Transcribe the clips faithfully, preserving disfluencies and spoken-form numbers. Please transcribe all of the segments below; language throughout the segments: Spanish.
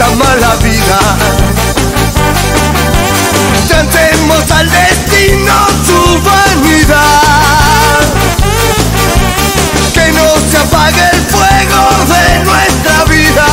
esta mala vida. Cantemos al destino su vanidad, que no se apague el fuego de nuestra vida,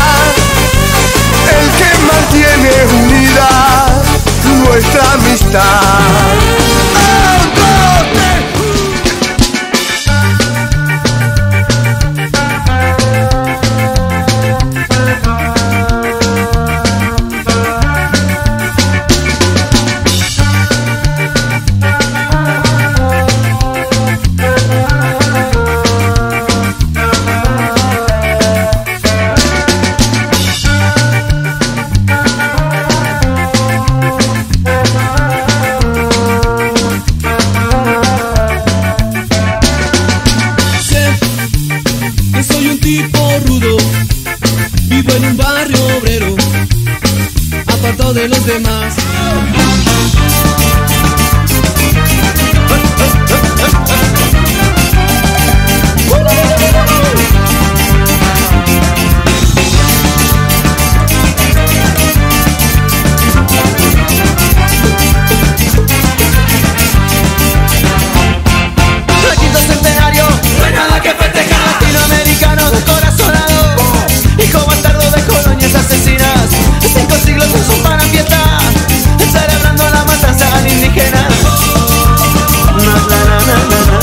el que mantiene unida nuestra amistad. De los demás. El quinto centenario, no hay nada que festejar. Latinoamericano descorazonado, hijo bastardo de colonias asesinas. Cinco siglos no son para fiesta, celebrando la matanza alienígena. Na, na, na, na, na.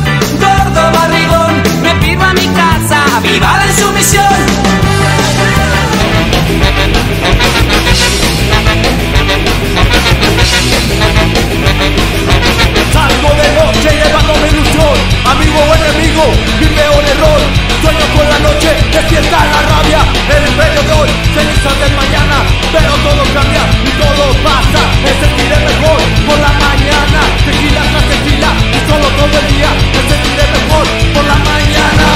¡Viva la insumisión! despierta la rabia, el imperio de hoy, cenizas del mañana. Pero todo cambia y todo pasa, me sentiré mejor por la mañana. Tequila tras tequila y solo todo el día, me sentiré mejor por la mañana.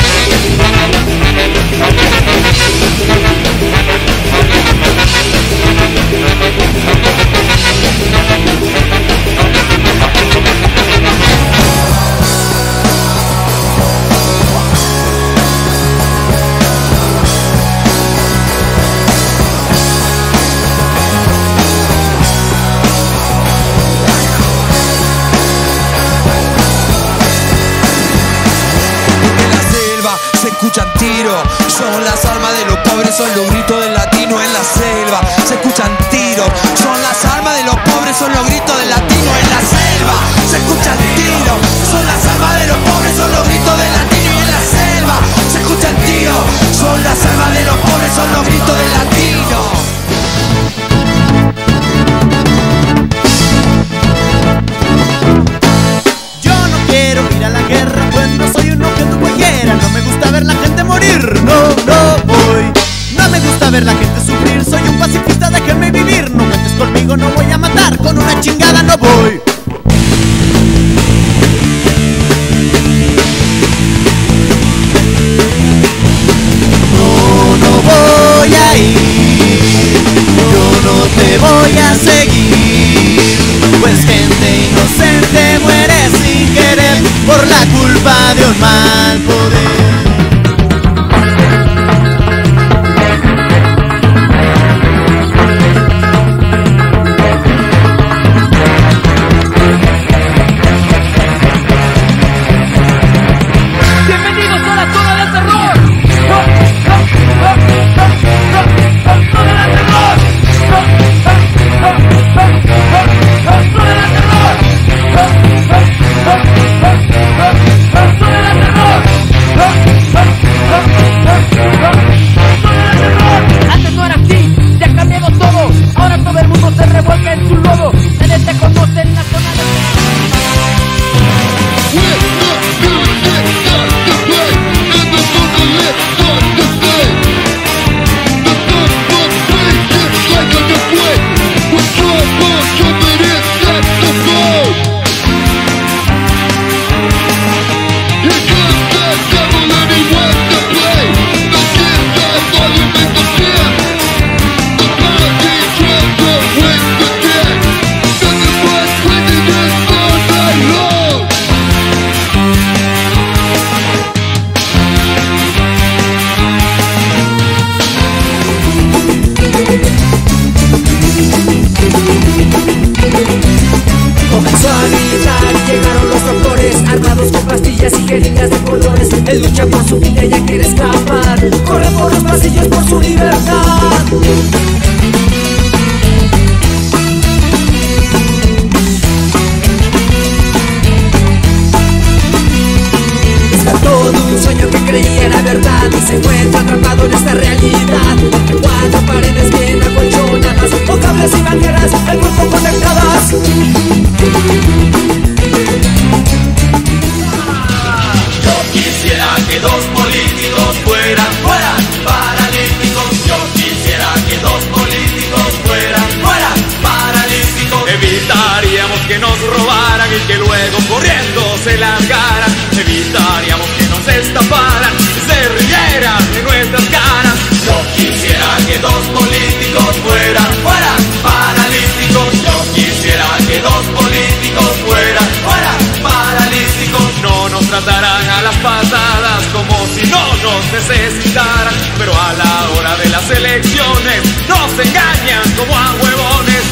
Se escuchan tiros, son las armas de los pobres, son los gritos del latino en la selva. Se escuchan tiros, son las armas de los pobres, son los gritos del latino en la selva. Se escuchan tiros, son las armas de los pobres, son los gritos del latino en la selva. Se escuchan tiros, son las armas de los pobres, son los gritos del latino. Yo no quiero ir a la guerra, pues no soy un objeto cualquiera. No me gusta ver la gente morir, no, no voy. No me gusta ver la gente sufrir, soy un pacifista, déjenme vivir. No cuentes conmigo, no voy a matar, con una chingada no voy. No, no voy a ir, yo no te voy a seguir. Pues gente inocente muere sin querer por la culpa de un mal poder. Bienvenidos a la zona del terror. Antes no era así, ya cambiado todo. Ahora todo el mundo se revuelca en su lodo. Nadie te conoce en la zona del Comenzó a gritar y llegaron los doctores armados con pastillas y jeringas de colores. Él lucha por su vida y ya quiere escapar. Corre por los pasillos por su libertad. Es todo un sueño que creía era verdad y se encuentra atrapado en esta realidad. Entre cuatro paredes bien acolchonadas, con cables y mangueras, el cuerpo conectadas. Yo quisiera que dos políticos fueran, fueran paralíticos. Yo quisiera que dos políticos fueran, fueran paralíticos. Evitaríamos que nos robaran y que luego corriendo se largaran. Evitaríamos que nos estafaran y se rieran de nuestras caras. Yo quisiera que dos políticos fueran, fueran paralíticos. Yo quisiera que dos políticos fueran, fueran paralíticos. No nos tratarán a las patadas como si no nos necesitaran, pero a la hora de las elecciones nos engañan como a huevones.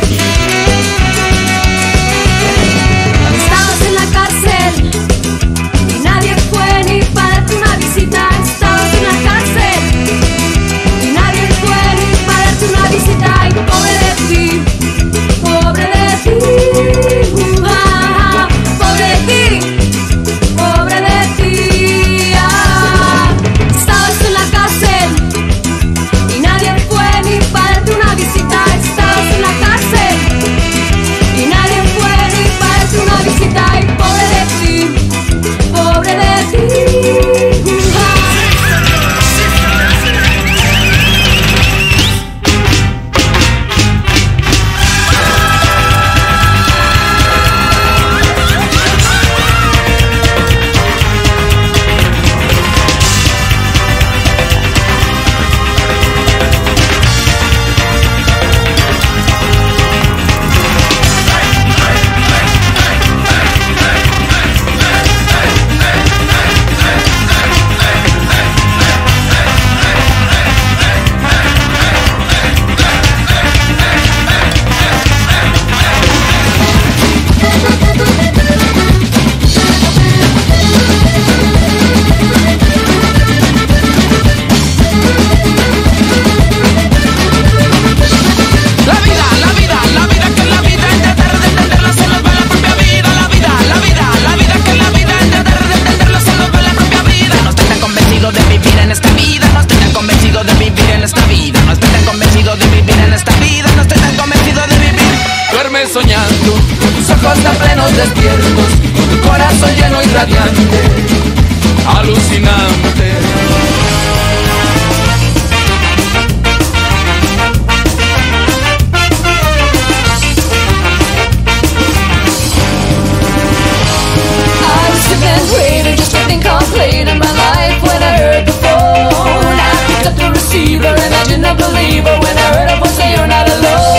Estabas en la cárcel y nadie fue ni para darte una visita. Estabas en la cárcel y nadie fue ni para darte una visita. Y pobre de ti, pobre de ti, ah, pobre de ti, pobre de ti. Ah. Estabas en la cárcel y nadie fue ni para darte una visita. Estabas en la cárcel. despiertos, con tu corazón lleno y radiante, alucinante. Waiting, just waiting complete in my life when I heard the phone. I picked up the receiver, imagined a believer when I heard a voice say you're not alone.